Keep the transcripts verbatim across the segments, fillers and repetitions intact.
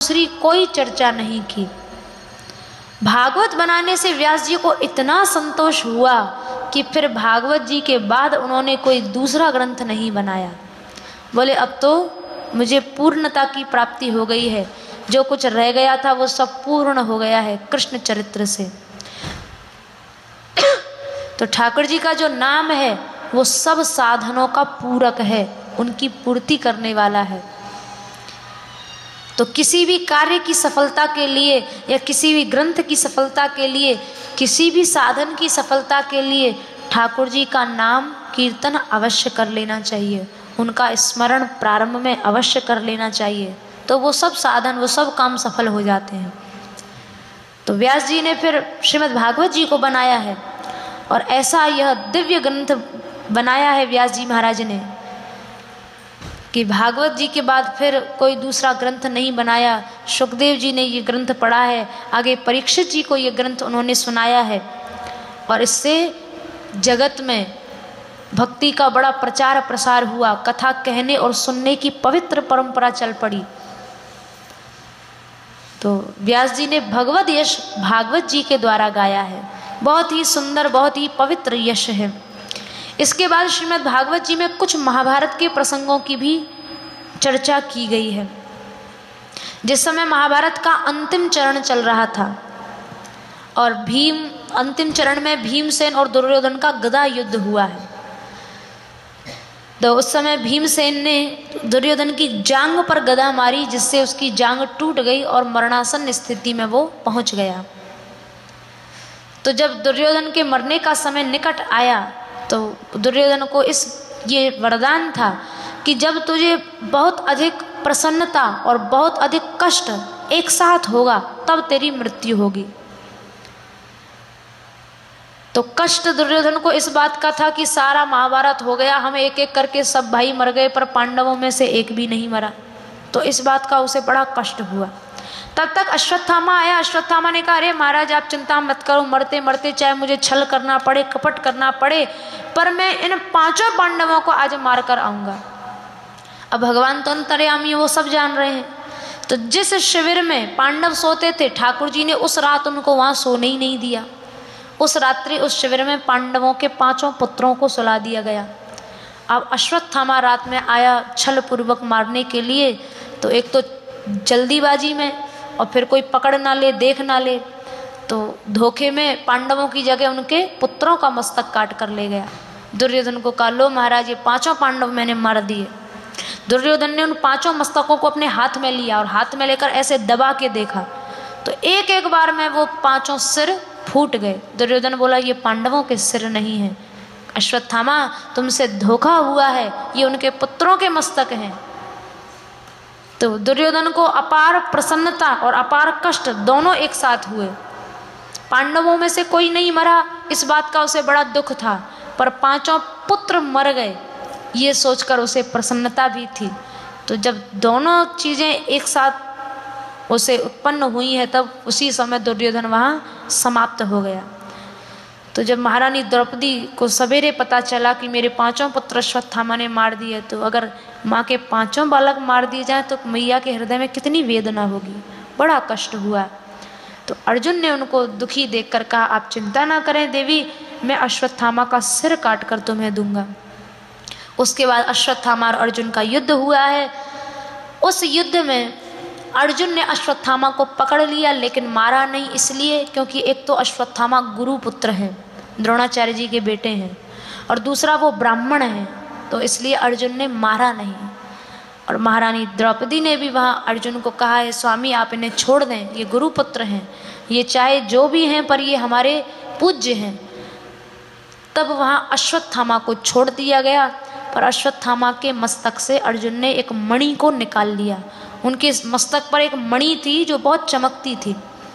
दूसरी कोई चर्चा नहीं की। भागवत बनाने से व्यास जी को इतना संतोष हुआ कि फिर भागवत जी के बाद उन्होंने कोई दूसरा ग्रंथ नहीं बनाया। बोले अब तो मुझे पूर्णता की प्राप्ति हो गई है, जो कुछ रह गया था वो सब पूर्ण हो गया है कृष्ण चरित्र से। तो ठाकुर जी का जो नाम है वो सब साधनों का पूरक है, उनकी पूर्ति करने वाला है। तो किसी भी कार्य की सफलता के लिए या किसी भी ग्रंथ की सफलता के लिए, किसी भी साधन की सफलता के लिए ठाकुर जी का नाम कीर्तन अवश्य कर लेना चाहिए, उनका स्मरण प्रारंभ में अवश्य कर लेना चाहिए, तो वो सब साधन वो सब काम सफल हो जाते हैं। तो व्यास जी ने फिर श्रीमद् भागवत जी को बनाया है और ऐसा यह दिव्य ग्रंथ बनाया है व्यास जी महाराज ने कि भागवत जी के बाद फिर कोई दूसरा ग्रंथ नहीं बनाया। सुखदेव जी ने ये ग्रंथ पढ़ा है, आगे परीक्षित जी को ये ग्रंथ उन्होंने सुनाया है और इससे जगत में भक्ति का बड़ा प्रचार प्रसार हुआ। कथा कहने और सुनने की पवित्र परंपरा चल पड़ी। तो व्यास जी ने भगवत यश भागवत जी के द्वारा गाया है, बहुत ही सुंदर बहुत ही पवित्र यश है। इसके बाद श्रीमद् भागवत जी में कुछ महाभारत के प्रसंगों की भी चर्चा की गई है। जिस समय महाभारत का अंतिम चरण चल रहा था और भीम अंतिम चरण में भीमसेन और दुर्योधन का गदा युद्ध हुआ है, तो उस समय भीमसेन ने दुर्योधन की जांघ पर गदा मारी, जिससे उसकी जांघ टूट गई और मरणासन स्थिति में वो पहुंच गया। तो जब दुर्योधन के मरने का समय निकट आया तो दुर्योधन को इस ये वरदान था कि जब तुझे बहुत अधिक प्रसन्नता और बहुत अधिक कष्ट एक साथ होगा तब तेरी मृत्यु होगी। तो कष्ट दुर्योधन को इस बात का था कि सारा महाभारत हो गया, हम एक एक करके सब भाई मर गए पर पांडवों में से एक भी नहीं मरा, तो इस बात का उसे बड़ा कष्ट हुआ। तब तक अश्वत्थामा आया। अश्वत्थामा ने कहा अरे महाराज आप चिंता मत करो, मरते मरते चाहे मुझे छल करना पड़े कपट करना पड़े पर मैं इन पांचों पांडवों को आज मार कर आऊँगा। अब भगवान तो अंतर्यामी वो सब जान रहे हैं। तो जिस शिविर में पांडव सोते थे ठाकुर जी ने उस रात उनको वहाँ सोने ही नहीं दिया। उस रात्रि उस शिविर में पांडवों के पांचों पुत्रों को सुला दिया गया। अब अश्वत्थामा रात में आया छल पूर्वक मारने के लिए, तो एक तो जल्दीबाजी में और फिर कोई पकड़ ना ले देख ना ले, तो धोखे में पांडवों की जगह उनके पुत्रों का मस्तक काट कर ले गया। दुर्योधन को कहा लो महाराज ये पांचों पांडव मैंने मार दिए। दुर्योधन ने उन पांचों मस्तकों को अपने हाथ में लिया और हाथ में लेकर ऐसे दबा के देखा तो एक एक बार में वो पांचों सिर फूट गए। दुर्योधन बोला ये पांडवों के सिर नहीं हैं, अश्वत्थामा तुमसे धोखा हुआ है, ये उनके पुत्रों के मस्तक हैं। तो दुर्योधन को अपार प्रसन्नता और अपार कष्ट दोनों एक साथ हुए। पांडवों में से कोई नहीं मरा इस बात का उसे बड़ा दुख था, पर पांचों पुत्र मर गए ये सोचकर उसे प्रसन्नता भी थी। तो जब दोनों चीज़ें एक साथ उसे उत्पन्न हुई है तब उसी समय दुर्योधन वहाँ समाप्त हो गया। तो जब महारानी द्रौपदी को सवेरे पता चला कि मेरे पांचों पुत्र अश्वत्थामा ने मार दिए, तो अगर माँ के पांचों बालक मार दिए जाएं तो मैया के हृदय में कितनी वेदना होगी, बड़ा कष्ट हुआ। तो अर्जुन ने उनको दुखी देखकर कहा आप चिंता ना करें देवी, मैं अश्वत्थामा का सिर काट कर तुम्हें दूंगा। उसके बाद अश्वत्थामा और अर्जुन का युद्ध हुआ है। उस युद्ध में अर्जुन ने अश्वत्थामा को पकड़ लिया लेकिन मारा नहीं, इसलिए क्योंकि एक तो अश्वत्थामा गुरु पुत्र हैं, द्रोणाचार्य जी के बेटे हैं, और दूसरा वो ब्राह्मण हैं, तो इसलिए अर्जुन ने मारा नहीं। और महारानी द्रौपदी ने भी वहाँ अर्जुन को कहा है स्वामी आप इन्हें छोड़ दें, ये गुरु पुत्र हैं, ये चाहे जो भी हैं पर ये हमारे पूज्य हैं। तब वहाँ अश्वत्थामा को छोड़ दिया गया, पर अश्वत्थामा के मस्तक से अर्जुन ने एक मणि को निकाल लिया। उनके मस्तक पर एक मणि थी जो बहुत चमकती थी।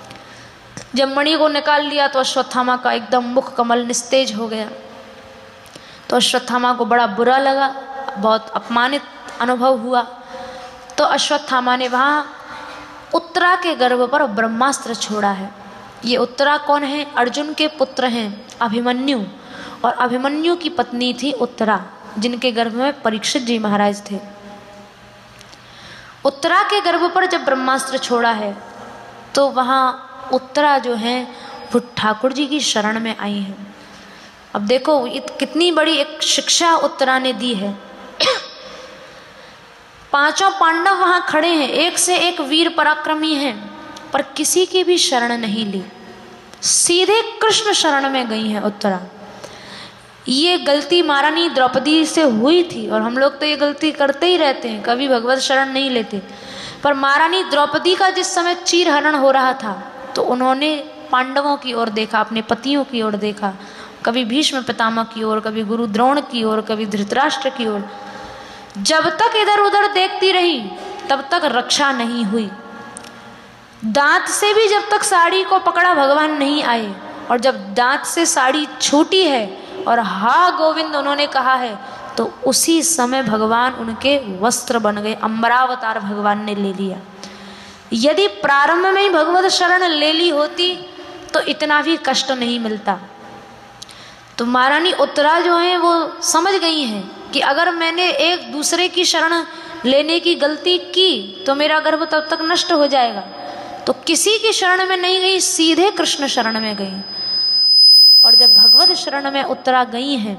जब मणि को निकाल लिया तो अश्वत्थामा का एकदम मुख कमल निस्तेज हो गया। तो अश्वत्थामा को बड़ा बुरा लगा, बहुत अपमानित अनुभव हुआ। तो अश्वत्थामा ने वहाँ उत्तरा के गर्भ पर ब्रह्मास्त्र छोड़ा है। ये उत्तरा कौन है? अर्जुन के पुत्र हैं अभिमन्यु, और अभिमन्यु की पत्नी थी उत्तरा, जिनके गर्भ में परीक्षित जी महाराज थे। उत्तरा के गर्भ पर जब ब्रह्मास्त्र छोड़ा है तो वहाँ उत्तरा जो है वो ठाकुर जी की शरण में आई हैं। अब देखो कितनी बड़ी एक शिक्षा उत्तरा ने दी है। पांचों पांडव वहां खड़े हैं, एक से एक वीर पराक्रमी हैं, पर किसी की भी शरण नहीं ली, सीधे कृष्ण शरण में गई हैं उत्तरा। ये गलती महारानी द्रौपदी से हुई थी और हम लोग तो ये गलती करते ही रहते हैं, कभी भगवत शरण नहीं लेते। पर महारानी द्रौपदी का जिस समय चीरहरण हो रहा था तो उन्होंने पांडवों की ओर देखा, अपने पतियों की ओर देखा, कभी भीष्म पितामह की ओर, कभी गुरु द्रोण की ओर, कभी धृतराष्ट्र की ओर। जब तक इधर उधर देखती रही तब तक रक्षा नहीं हुई। दांत से भी जब तक साड़ी को पकड़ा भगवान नहीं आए, और जब दांत से साड़ी छूटी है और हा गोविंद उन्होंने कहा है तो उसी समय भगवान उनके वस्त्र बन गए, अम्बरावतार भगवान ने ले लिया। यदि प्रारंभ में ही भगवत शरण ले ली होती तो इतना भी कष्ट नहीं मिलता। तो महारानी उत्तरा जो है वो समझ गई हैं कि अगर मैंने एक दूसरे की शरण लेने की गलती की तो मेरा गर्भ तब तक नष्ट हो जाएगा। तो किसी की शरण में नहीं गई, सीधे कृष्ण शरण में गई। और जब भगवत शरण में उत्तरा गई हैं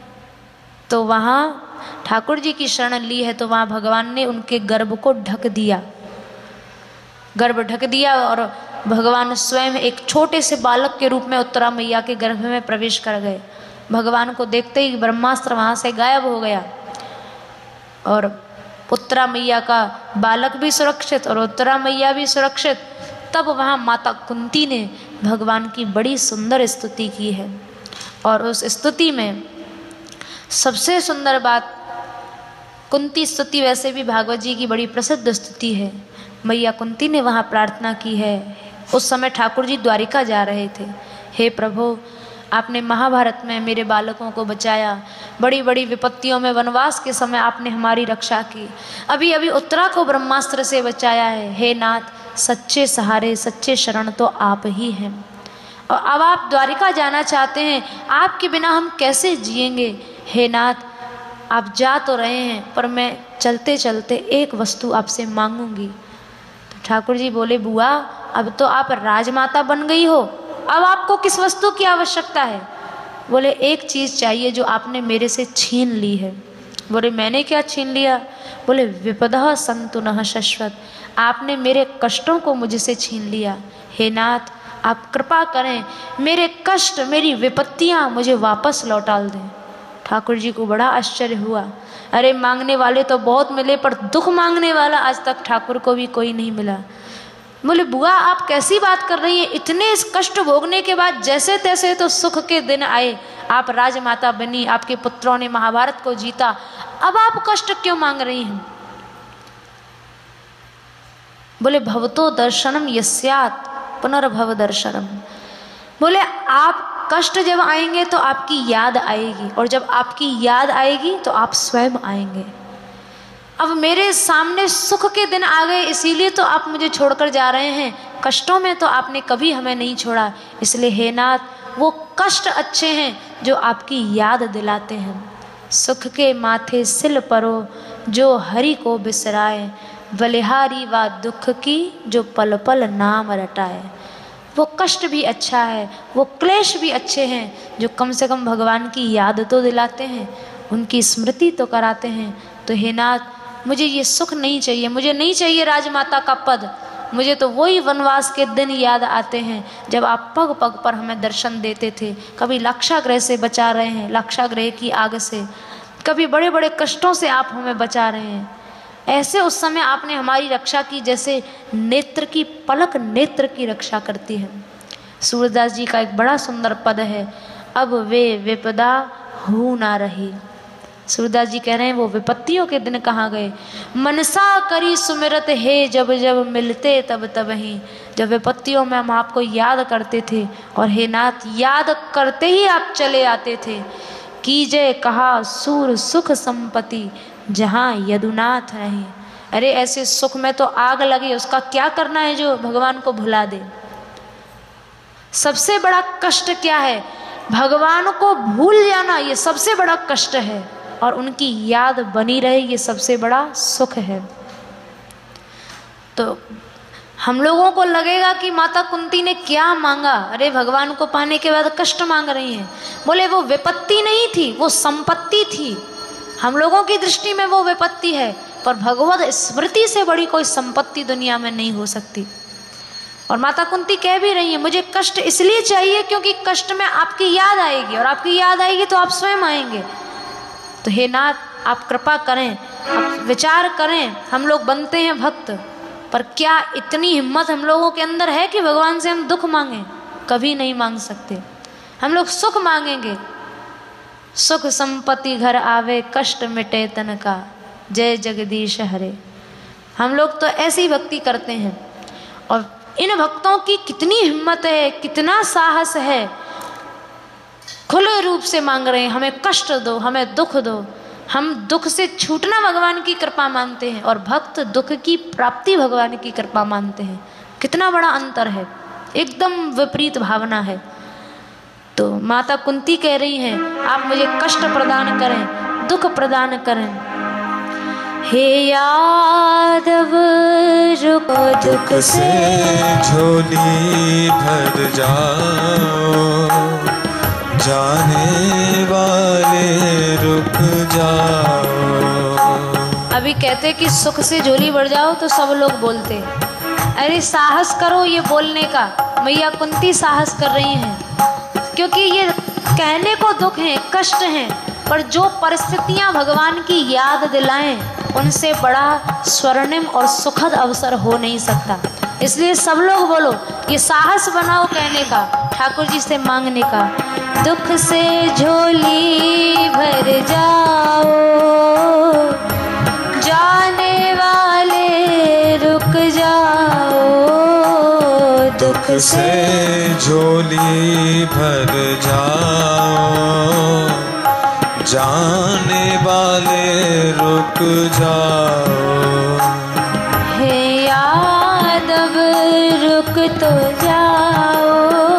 तो वहाँ ठाकुर जी की शरण ली है तो वहाँ भगवान ने उनके गर्भ को ढक दिया, गर्भ ढक दिया और भगवान स्वयं एक छोटे से बालक के रूप में उत्तरा मैया के गर्भ में प्रवेश कर गए। भगवान को देखते ही ब्रह्मास्त्र वहाँ से गायब हो गया और उत्तरा मैया का बालक भी सुरक्षित और उत्तरा मैया भी सुरक्षित। तब वहाँ माता कुंती ने भगवान की बड़ी सुंदर स्तुति की है। और उस स्तुति में सबसे सुंदर बात, कुंती स्तुति वैसे भी भागवत जी की बड़ी प्रसिद्ध स्तुति है। मैया कुंती ने वहाँ प्रार्थना की है। उस समय ठाकुर जी द्वारिका जा रहे थे। हे प्रभु, आपने महाभारत में मेरे बालकों को बचाया, बड़ी बड़ी विपत्तियों में वनवास के समय आपने हमारी रक्षा की, अभी अभी उत्तरा को ब्रह्मास्त्र से बचाया है। हे नाथ, सच्चे सहारे सच्चे शरण तो आप ही हैं, और अब आप द्वारिका जाना चाहते हैं, आपके बिना हम कैसे जिएंगे। हे नाथ, आप जा तो रहे हैं पर मैं चलते चलते एक वस्तु आपसे मांगूंगी। तो ठाकुर जी बोले, बुआ अब तो आप राजमाता बन गई हो, अब आपको किस वस्तु की आवश्यकता है। बोले, एक चीज़ चाहिए जो आपने मेरे से छीन ली है। बोले, मैंने क्या छीन लिया। बोले, विपदः सन्तु नः शश्वत, आपने मेरे कष्टों को मुझसे छीन लिया। हे नाथ, आप कृपा करें, मेरे कष्ट मेरी विपत्तियाँ मुझे वापस लौटा दें। ठाकुर जी को बड़ा आश्चर्य हुआ। अरे मांगने वाले तो बहुत मिले पर दुख मांगने वाला आज तक ठाकुर को भी कोई नहीं मिला। बोले, बुआ आप कैसी बात कर रही हैं, इतने इस कष्ट भोगने के बाद जैसे तैसे तो सुख के दिन आए, आप राजमाता बनी, आपके पुत्रों ने महाभारत को जीता, अब आप कष्ट क्यों मांग रही हैं। बोले, भवतो दर्शनम यस्यात् पुनर्भव दर्शनम। बोले, आप कष्ट जब आएंगे तो आपकी याद आएगी, और जब आपकी याद आएगी तो आप स्वयं आएंगे। अब मेरे सामने सुख के दिन आ गए, इसीलिए तो आप मुझे छोड़कर जा रहे हैं। कष्टों में तो आपने कभी हमें नहीं छोड़ा, इसलिए हे नाथ, वो कष्ट अच्छे हैं जो आपकी याद दिलाते हैं। सुख के माथे सिल परो जो हरि को बिसराए, बलिहारी व दुख की जो पल पल नाम रटाए। वो कष्ट भी अच्छा है, वो क्लेश भी अच्छे हैं जो कम से कम भगवान की याद तो दिलाते हैं, उनकी स्मृति तो कराते हैं। तो हे नाथ, मुझे ये सुख नहीं चाहिए, मुझे नहीं चाहिए राजमाता का पद, मुझे तो वही वनवास के दिन याद आते हैं जब आप पग पग पर हमें दर्शन देते थे। कभी लाक्षागृह से बचा रहे हैं, लाक्षागृह की आग से, कभी बड़े बड़े कष्टों से आप हमें बचा रहे हैं। ऐसे उस समय आपने हमारी रक्षा की जैसे नेत्र की पलक नेत्र की रक्षा करती है। सूरदास जी का एक बड़ा सुंदर पद है, अब वे विपदा हो ना रही। सूरदास जी कह रहे हैं वो विपत्तियों के दिन कहाँ गए। मनसा करी सुमिरत है जब जब मिलते तब तब ही। जब विपत्तियों में हम आपको याद करते थे और हे नाथ याद करते ही आप चले आते थे। कीजय कहा सूर सुख संपत्ति जहाँ यदुनाथ नहीं। अरे ऐसे सुख में तो आग लगे, उसका क्या करना है जो भगवान को भुला दे। सबसे बड़ा कष्ट क्या है, भगवान को भूल जाना, ये सबसे बड़ा कष्ट है, और उनकी याद बनी रहे ये सबसे बड़ा सुख है। तो हम लोगों को लगेगा कि माता कुंती ने क्या मांगा, अरे भगवान को पाने के बाद कष्ट मांग रही हैं। बोले वो विपत्ति नहीं थी, वो संपत्ति थी। हम लोगों की दृष्टि में वो विपत्ति है, पर भगवत स्मृति से बड़ी कोई संपत्ति दुनिया में नहीं हो सकती। और माता कुंती कह भी रही है, मुझे कष्ट इसलिए चाहिए क्योंकि कष्ट में आपकी याद आएगी, और आपकी याद आएगी तो आप स्वयं आएंगे। तो हे नाथ, आप कृपा करें, आप विचार करें। हम लोग बनते हैं भक्त, पर क्या इतनी हिम्मत हम लोगों के अंदर है कि भगवान से हम दुख मांगें? कभी नहीं मांग सकते। हम लोग सुख मांगेंगे, सुख संपत्ति घर आवे, कष्ट मिटे तन का, जय जगदीश हरे। हम लोग तो ऐसी भक्ति करते हैं। और इन भक्तों की कितनी हिम्मत है, कितना साहस है, खुले रूप से मांग रहे हैं, हमें कष्ट दो, हमें दुख दो। हम दुख से छूटना भगवान की कृपा मानते हैं, और भक्त दुख की प्राप्ति भगवान की कृपा मानते हैं। कितना बड़ा अंतर है, एकदम विपरीत भावना है। तो माता कुंती कह रही हैं, आप मुझे कष्ट प्रदान करें, दुख प्रदान करें। हे यादव रुको दुख से झोली भर जाओ, जाने वाले रुक जाओ। अभी कहते कि सुख से झोली भर जाओ तो सब लोग बोलते, अरे साहस करो ये बोलने का। मैया कुंती साहस कर रही हैं, क्योंकि ये कहने को दुख है, कष्ट हैं, पर जो परिस्थितियां भगवान की याद दिलाएं, उनसे बड़ा स्वर्णिम और सुखद अवसर हो नहीं सकता। इसलिए सब लोग बोलो, ये साहस बनाओ कहने का, ठाकुर जी से मांगने का। दुख से झोली भर जाओ, जाने वाले रुक जाओ। दुख से झोली भर जाओ, जाने वाले रुक जाओ। हे यादव रुक तो जाओ,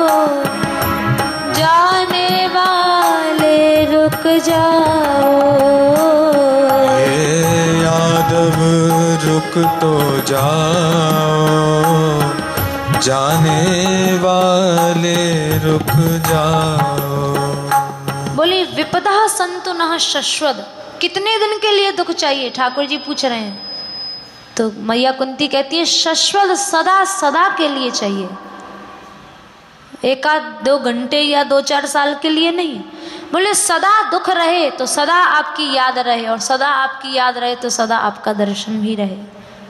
जाने वाले रुक जाओ। हे यादव रुक तो जाओ, जाने वाले रुक जाओ। बोली विपदा संतु नः शश्वत, कितने दिन के लिए दुख चाहिए? ठाकुर जी पूछ रहे हैं। तो मैया कुंती कहती है, शश्वत सदा सदा के लिए चाहिए, एक आध दो घंटे या दो चार साल के लिए नहीं। बोले सदा दुख रहे तो सदा आपकी याद रहे, और सदा आपकी याद रहे तो सदा आपका दर्शन भी रहे।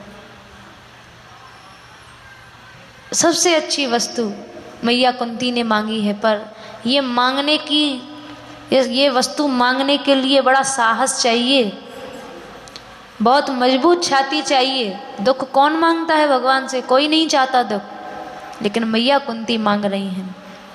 सबसे अच्छी वस्तु मैया कुंती ने मांगी है, पर ये मांगने की ये वस्तु मांगने के लिए बड़ा साहस चाहिए, बहुत मजबूत छाती चाहिए। दुख कौन मांगता है भगवान से? कोई नहीं चाहता दुख, लेकिन मैया कुंती मांग रही हैं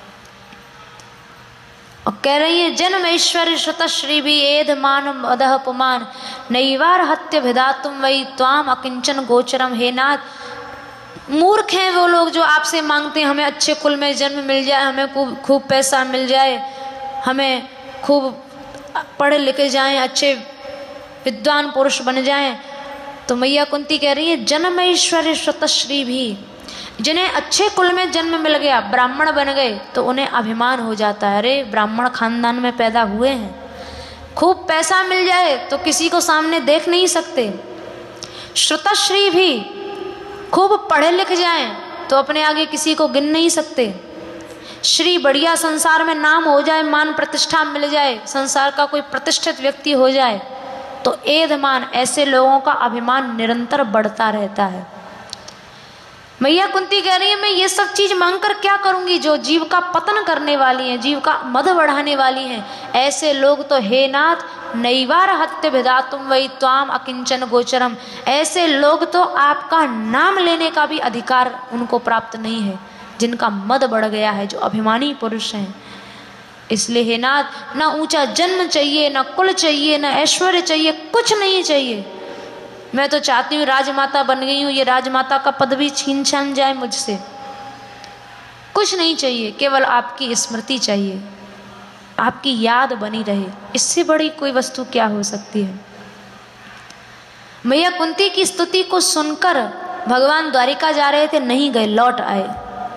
और कह रही है, जन्म ऐश्वर्य श्रुतश्री भी एध मान अदह पुमान, नैवार हत्य भिदा तुम वही त्वाम अकिंचन गोचरम। हे नाथ, मूर्ख हैं वो लोग जो आपसे मांगते हैं हमें अच्छे कुल में जन्म मिल जाए, हमें खूब खूब पैसा मिल जाए, हमें खूब पढ़े लिखे जाएं, अच्छे विद्वान पुरुष बन जाएं। तो मैया कुंती कह रही है, जन्म ऐश्वर्य श्रुतश्री भी, जिन्हें अच्छे कुल में जन्म मिल गया, ब्राह्मण बन गए, तो उन्हें अभिमान हो जाता है, अरे ब्राह्मण खानदान में पैदा हुए हैं। खूब पैसा मिल जाए तो किसी को सामने देख नहीं सकते। श्रुतश्री भी, खूब पढ़े लिख जाएं तो अपने आगे किसी को गिन नहीं सकते। श्री, बढ़िया संसार में नाम हो जाए, मान प्रतिष्ठा मिल जाए, संसार का कोई प्रतिष्ठित व्यक्ति हो जाए, तो एधमान, ऐसे लोगों का अभिमान निरंतर बढ़ता रहता है। मैया कुंती कह रही है, मैं ये सब चीज मांगकर क्या करूंगी जो जीव का पतन करने वाली हैं, जीव का मद बढ़ाने वाली हैं। ऐसे लोग तो हे नाथ, नैवार हत्य भिदा तुम वही त्वाम अकिंचन गोचरम, ऐसे लोग तो आपका नाम लेने का भी अधिकार उनको प्राप्त नहीं है, जिनका मद बढ़ गया है, जो अभिमानी पुरुष हैं। इसलिए हे नाथ, ना ऊंचा जन्म चाहिए, ना कुल चाहिए, ना ऐश्वर्य चाहिए, कुछ नहीं चाहिए। मैं तो चाहती हूँ राजमाता बन गई हूँ, ये राजमाता का पद भी छीन छान जाए मुझसे। कुछ नहीं चाहिए, केवल आपकी स्मृति चाहिए, आपकी याद बनी रहे। इससे बड़ी कोई वस्तु क्या हो सकती है? मैया कुंती की स्तुति को सुनकर भगवान द्वारिका जा रहे थे, नहीं गए, लौट आए।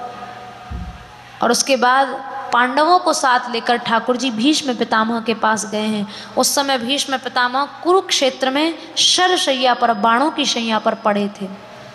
और उसके बाद पांडवों को साथ लेकर ठाकुर जी भीष्म पितामह के पास गए हैं। उस समय भीष्म पितामह कुरुक्षेत्र में शरशैया पर, बाणों की शैया पर पड़े थे।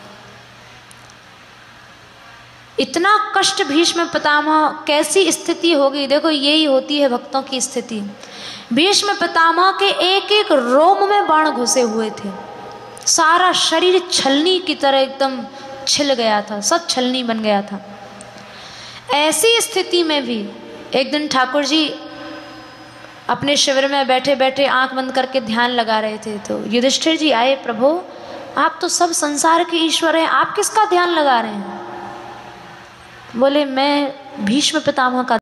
इतना कष्ट भीष्म पितामह, कैसी स्थिति होगी, देखो यही होती है भक्तों की स्थिति। भीष्म पितामह के एक एक रोम में बाण घुसे हुए थे, सारा शरीर छलनी की तरह एकदम छिल गया था, सब छलनी बन गया था। ऐसी स्थिति में भी एक दिन ठाकुर जी अपने शिविर में बैठे बैठे आंख बंद करके ध्यान लगा रहे थे, तो युधिष्ठिर जी आए, प्रभु आप तो सब संसार के ईश्वर हैं, आप किसका ध्यान लगा रहे हैं? बोले मैं भीष्म पितामह का